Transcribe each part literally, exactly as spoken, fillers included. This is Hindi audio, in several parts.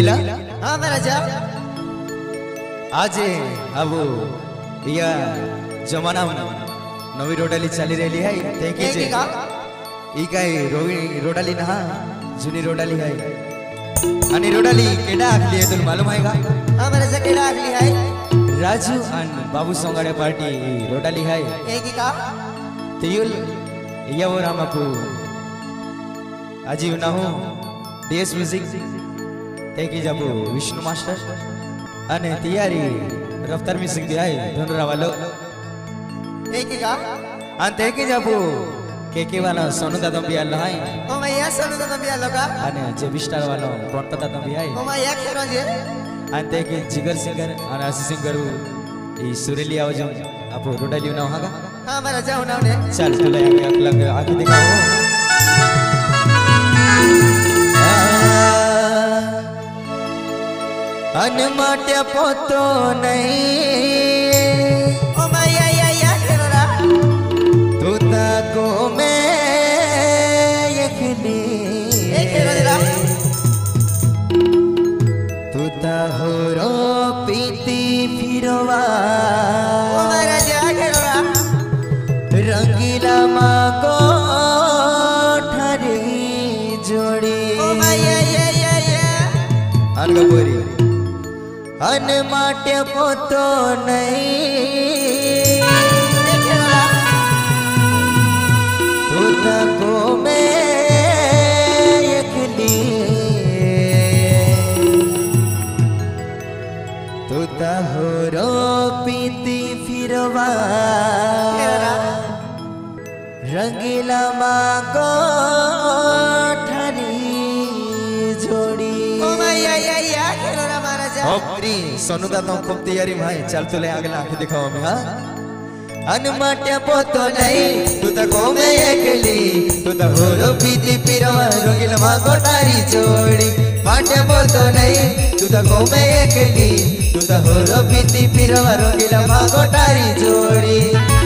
रंगीला। हाँ मेरा जा आज अब या जमाना नवी रोडाली चाली रही है तेकी जे ई काय रोवी रोडाली ना जुनी रोडाली है आणि रोडाली केडा आखली है तुला मालूम है का? हाँ मेरा जा केडा आखली है राजू आणि बाबू सोंगाडे पार्टी रोडाली है एक ही का तियुल या वो रामापू आजी ना हो डीएस म्यूजिक तेकी जाबू विष्णु मास्टर अने तैयारी रफ्तार म्यूजिक भी है धनुरा वालो एक ही का अंत तेकी जाबू केके वाला सोनू दादा भी आला है ओ मैं या सोनू दादा भी आलो का अने जे बिस्टार वाला प्रणता दादा भी है ओ मैं या खेरो जे अंत तेकी जिगर सिंगर अने आशी सिंगर ई सुरेली आवाज आपो रोडाली ना होगा। हाँ मेरा जाओ ना ने चल चले आगे अगला आगे दिखाओ अनमाट्या पोतो नहीं ओ माया या या खेरा तू ताको में यखनी ए खेरा तू ता हो रो पीती फिरवा ओ मेरा जा खेरा रंगीला माको ठरी जोड़ी ओ माया या या या अनगपुरी अनमाट्य पोतो नहीं तू तको में यखली तू ता हो रो पीती फिरवा रंगीला माको ठरी जोड़ी ओ माया या या खेरा मारा जा ओपरी सोनू दादा खूब तैयारी भाई चल चले अगला आंखें दिखाओ हमें हाँ अनमाट्या पोतो नहीं तू तको में एकली तू तो हो रो पीती पिरवा रोगिल मांगो तारी जोड़ी माट्या पोतो नहीं तू तको में एकली तू तो हो रो पीती पिरवा रोगिल मांगो तारी जोड़ी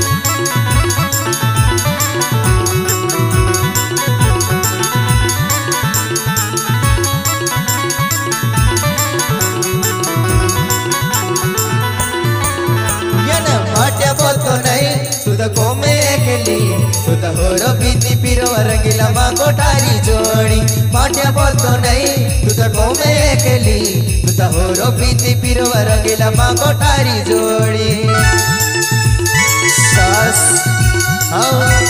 बोलतो नहीं तू तो को में अकेली तू तो हो रो पीती पिरो रंगीला मांगो तारी जोड़ी माट्या बोलतो नहीं तू तो को में अकेली तू तो हो रो पीती पिरो रंगीला मांगो तारी जोड़ी सास हाँ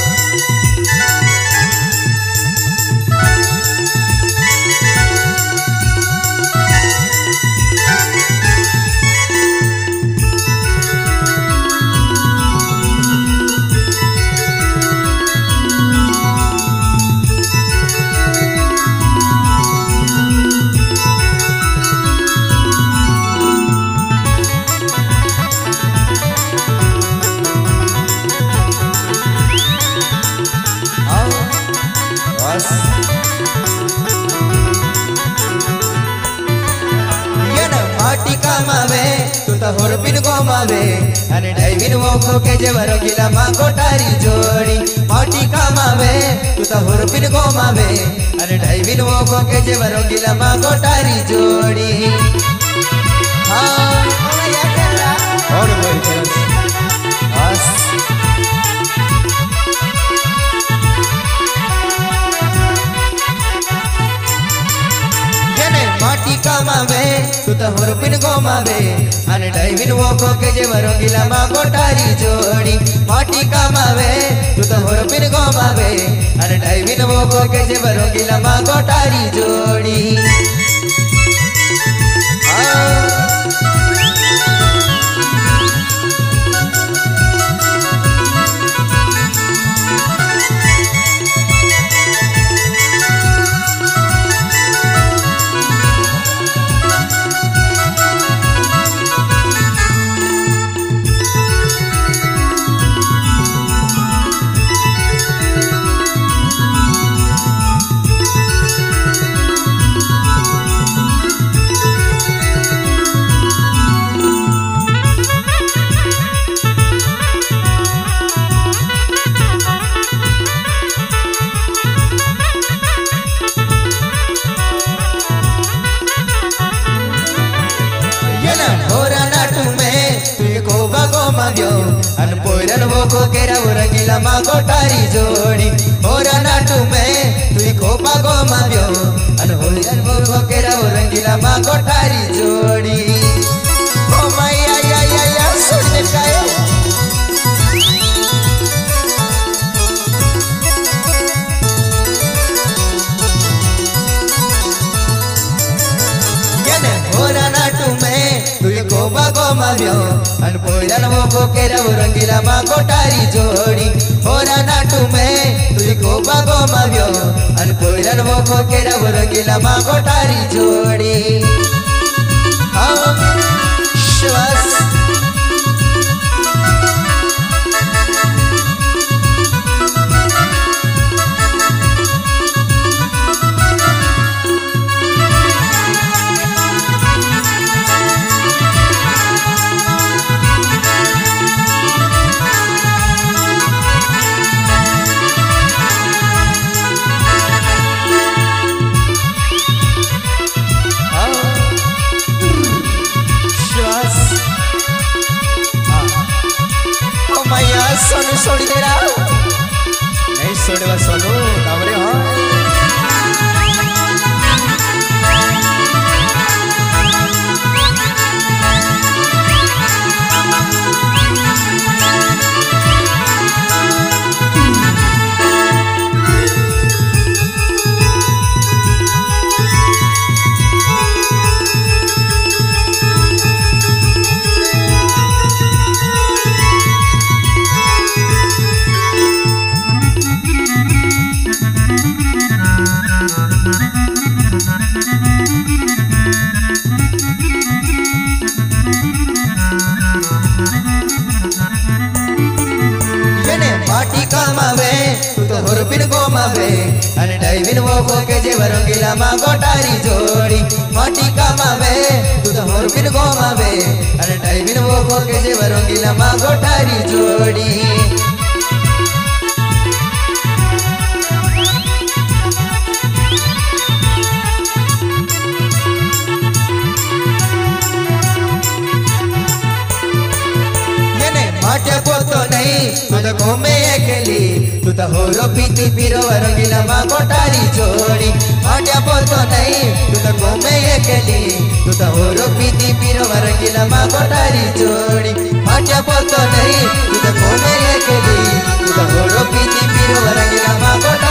तू तो होर बिन गोमावे अने डाइविन वो खो के जेवरो गिला मांगो तारी जोड़ी माटी कामावे तू तो होर बिन गोमावे अने डाइविन वो खो के जेवरो गिला मांगो तारी जोड़ी हाँ या खेरा और बोल चल बस माटी कामावे तू तो होर बिन गोमावे अने डाइविन वो खो के जेवरो गिला मांगो तारी जोड़ी माटी कामावे तू तो होर बिन गोमावे अने डाइविन वो खो के जेवरो गिला मांगो तारी जोड़ी पोरन वो को केरा वो रंगीला माँ गोटारी जोड़ी होरा नाटू में तुई खोपा गो माव्यो अन होरन वो को केरा वो रंगीला माँ गोटारी जोड़ी ओ मैया या या या सुन दे काए होरा नाटू में तुई खोपा गो माव्यो अन पोरन वो को केरा वो रंगीला माँ गोटारी जोड़ी होरा नाटू में तुई खोपा गो माव्यो अन पोरन वो को केरा वो रंगीला माँ गोटारी जोड़ी हाँ श्वास सोनू छोड़ी दे रहा नहीं छोड़ेगा सोनू कामरे हाँ तू तो होरपिन गो मावे अने डाइविन वो को के जे रंगीला माँ गोटारी जोड़ी माटी का मावे तू तो होरपिन गो मावे अने डाइविन वो को के जे रंगीला माँ गोटारी जोड़ी माटे पोतो नहीं तू तो घूमे अकेली तू तो होरो पीती पीरो रंगीला माँ गोटारी जोड़ी माटे पोतो नहीं तू तो घूमे अकेली तू तो होरो पीती पीरो रंगीला माँ गोटारी जोड़ी माटे पोतो नहीं तू तो घूमे अकेली तू तो होरो पीती पीरो रंगीला माँ